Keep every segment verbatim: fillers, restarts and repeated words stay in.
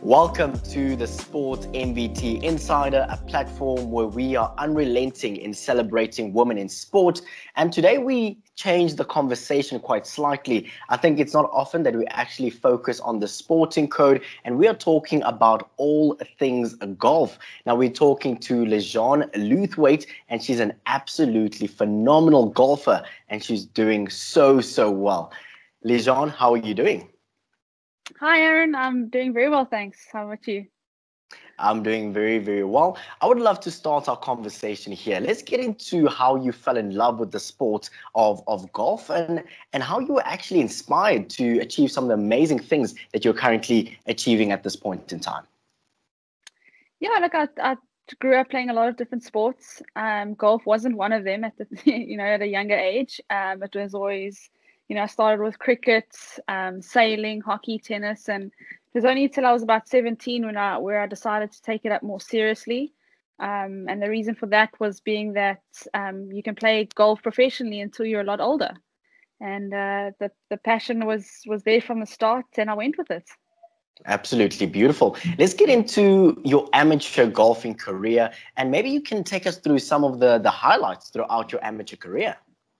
Welcome to the Sport M V T Insider, a platform where we are unrelenting in celebrating women in sport. And today we change the conversation quite slightly. I think it's not often that we actually focus on the sporting code, and we are talking about all things golf. Now we're talking to Lejeanne Lewthwaite, and she's an absolutely phenomenal golfer, and she's doing so, so well. Lejeanne, how are you doing? Hi, Aaron. I'm doing very well, thanks. How about you? I'm doing very, very well. I would love to start our conversation here. Let's get into how you fell in love with the sport of, of golf and, and how you were actually inspired to achieve some of the amazing things that you're currently achieving at this point in time. Yeah, look, I, I grew up playing a lot of different sports. Um, golf wasn't one of them at the, you know, at a younger age. Um, it was always, you know, I started with cricket, um, sailing, hockey, tennis, and it was only until I was about seventeen when I where I decided to take it up more seriously. Um, and the reason for that was being that um, you can play golf professionally until you're a lot older, and uh, the the passion was was there from the start, and I went with it. Absolutely beautiful. Let's get into your amateur golfing career, and maybe you can take us through some of the the highlights throughout your amateur career.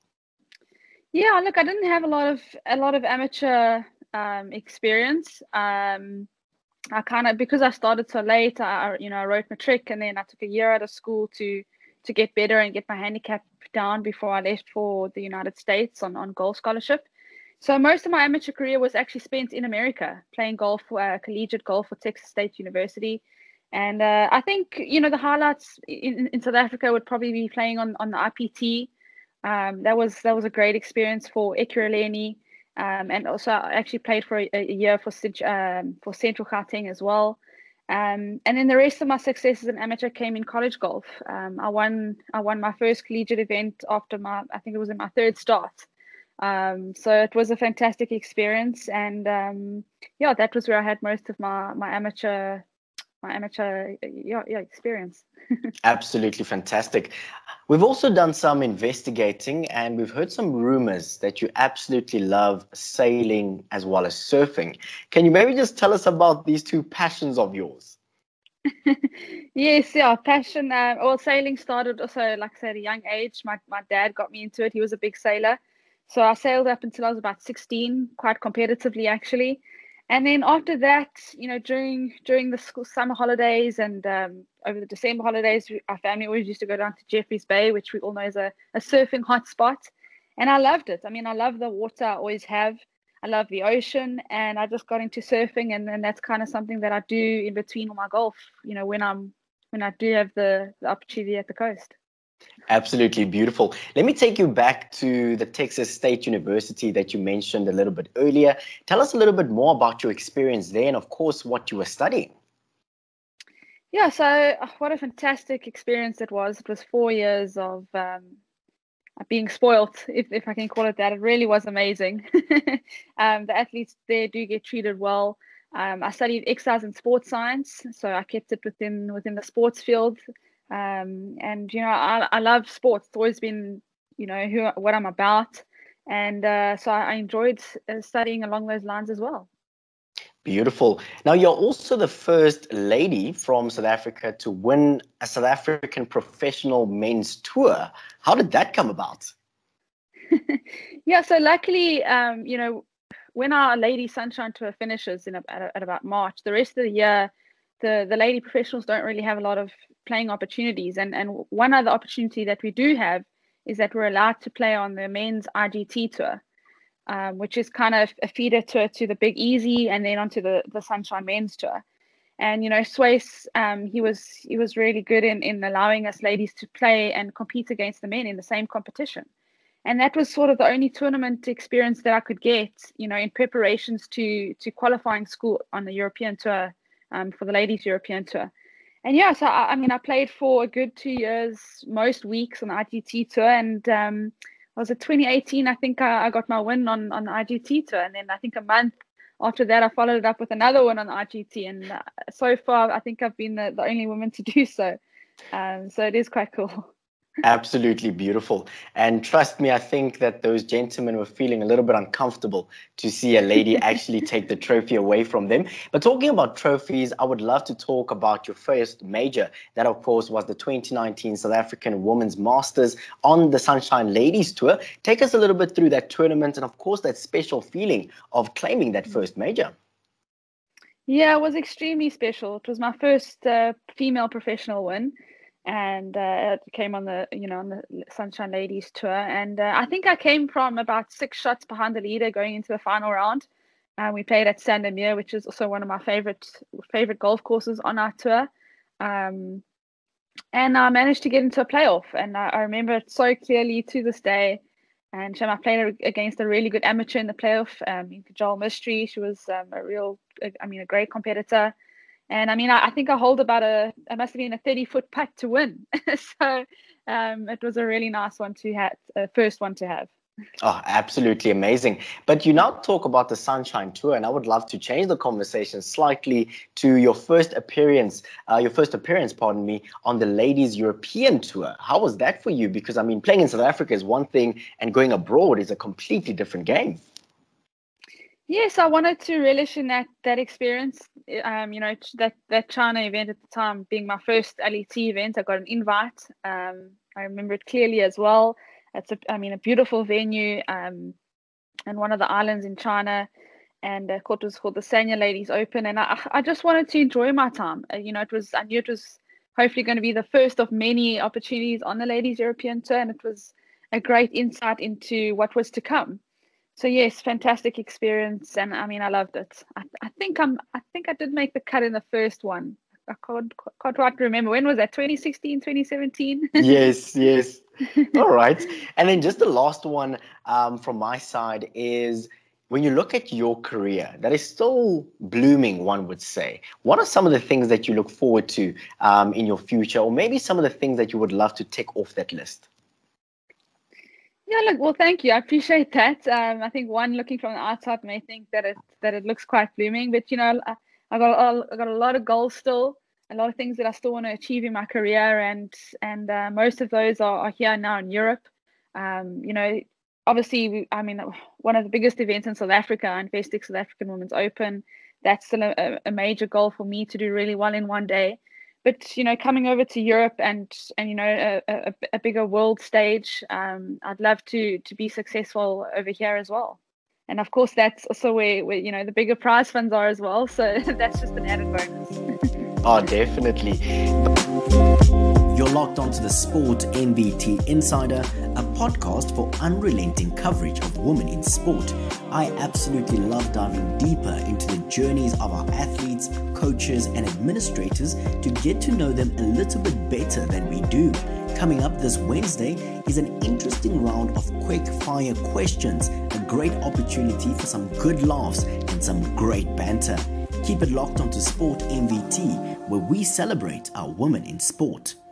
Yeah, look, I didn't have a lot of a lot of amateur um, experience. Um, I kind of because I started so late. I you know I wrote matric, and then I took a year out of school to to get better and get my handicap down before I left for the United States on on golf scholarship. So most of my amateur career was actually spent in America playing golf, uh, collegiate golf for Texas State University. And uh, I think you know the highlights in, in South Africa would probably be playing on on the I P T. Um, that was that was a great experience for Ekurhuleni, um, and also I actually played for a, a year for um, for Central Gauteng as well. Um, and then the rest of my success as an amateur came in college golf. Um, I won I won my first collegiate event after my I think it was in my third start. Um, so it was a fantastic experience, and um, yeah, that was where I had most of my my amateur my amateur yeah, yeah experience. Absolutely fantastic. We've also done some investigating, and we've heard some rumors that you absolutely love sailing as well as surfing. Can you maybe just tell us about these two passions of yours? Yes, yeah, passion. Uh, well, sailing started also, like I said, at a young age. My my dad got me into it. He was a big sailor, so I sailed up until I was about sixteen, quite competitively actually. And then after that, you know, during during the school summer holidays and um, over the December holidays, our family always used to go down to Jeffreys Bay, which we all know is a, a surfing hotspot. And I loved it. I mean, I love the water. I always have. I love the ocean, and I just got into surfing, and then that's kind of something that I do in between all my golf. You know, when I'm when I do have the, the opportunity at the coast. Absolutely beautiful. Let me take you back to the Texas State University that you mentioned a little bit earlier. Tell us a little bit more about your experience there and, of course, what you were studying. Yeah, so uh, what a fantastic experience it was. It was four years of um, being spoilt, if, if I can call it that. It really was amazing. um, the athletes there do get treated well. Um, I studied exercise and sports science, so I kept it within within the sports field. Um, and you know, I, I love sports. It's always been, you know, who what I'm about, and uh, so I enjoyed uh, studying along those lines as well. Beautiful. Now, you're also the first lady from South Africa to win a South African professional men's tour. How did that come about? Yeah, so luckily, um, you know, when our Lady Sunshine Tour finishes in a, at, at about March, the rest of the year, the the lady professionals don't really have a lot of playing opportunities. And and one other opportunity that we do have is that we're allowed to play on the men's I G T tour, um, which is kind of a feeder tour to the Big Easy and then onto the the Sunshine Men's Tour. And you know, Swace, um, he was he was really good in in allowing us ladies to play and compete against the men in the same competition. And that was sort of the only tournament experience that I could get, you know, in preparations to to qualifying school on the European tour, um, for the ladies European tour. And yeah, so I, I mean, I played for a good two years, most weeks on the I G T tour, and um, I was at twenty eighteen. I think I, I got my win on on the I G T tour, and then I think a month after that, I followed it up with another one on the I G T, and uh, so far, I think I've been the, the only woman to do so. Um, so it is quite cool. Absolutely beautiful. And trust me, I think that those gentlemen were feeling a little bit uncomfortable to see a lady actually take the trophy away from them. But talking about trophies, I would love to talk about your first major. That, of course, was the twenty nineteen South African Women's Masters on the Sunshine Ladies Tour. Take us a little bit through that tournament and, of course, that special feeling of claiming that first major. Yeah, it was extremely special. It was my first uh, female professional win. And uh, it came on the, you know, on the Sunshine Ladies Tour. And uh, I think I came from about six shots behind the leader going into the final round. And uh, we played at Sandomir, which is also one of my favorite favorite golf courses on our tour. Um, and I managed to get into a playoff. And I, I remember it so clearly to this day. And I played against a really good amateur in the playoff, um, Joel Mystery. She was um, a real, I mean, a great competitor. And I mean, I, I think I hold about a, it must have been a thirty foot putt to win. so um, it was a really nice one to have, uh, first one to have. Oh, absolutely amazing. But you now talk about the Sunshine Tour, and I would love to change the conversation slightly to your first appearance, uh, your first appearance, pardon me, on the Ladies European Tour. How was that for you? Because, I mean, playing in South Africa is one thing, and going abroad is a completely different game. Yes, I wanted to relish in that that experience. Um, you know, that that China event at the time being my first L E T event, I got an invite. Um, I remember it clearly as well. It's a, I mean, a beautiful venue, um, and one of the islands in China, and uh, court was called the Sanya Ladies Open, and I I just wanted to enjoy my time. Uh, you know, it was I knew it was hopefully going to be the first of many opportunities on the Ladies European Tour, and it was a great insight into what was to come. So yes, fantastic experience, and I mean, I loved it. I, I think I'm. I think I did make the cut in the first one. I can't can't quite remember, when was that? twenty sixteen, twenty seventeen Yes, yes. All right. And then just the last one um, from my side is, when you look at your career that is still blooming, one would say, what are some of the things that you look forward to um, in your future, or maybe some of the things that you would love to tick off that list? Yeah, look, well, thank you. I appreciate that. Um, I think one looking from the outside may think that it that it looks quite blooming, but you know, I, I got I got a lot of goals still, a lot of things that I still want to achieve in my career, and and uh, most of those are, are here now in Europe. Um, you know, obviously, we, I mean, one of the biggest events in South Africa, Investec South African Women's Open, that's still a, a major goal for me to do really well in one day. But, you know, coming over to Europe and, and you know, a, a, a bigger world stage, um, I'd love to to be successful over here as well. And, of course, that's also where, where, you know, the bigger prize funds are as well. So that's just an added bonus. Oh, definitely. You're locked onto the Sport M V T Insider, a podcast for unrelenting coverage of women in sport. I absolutely love diving deeper into the journeys of our athletes, coaches, and administrators to get to know them a little bit better than we do. Coming up this Wednesday is an interesting round of quick fire questions, a great opportunity for some good laughs and some great banter. Keep it locked onto Sport M V T, where we celebrate our women in sport.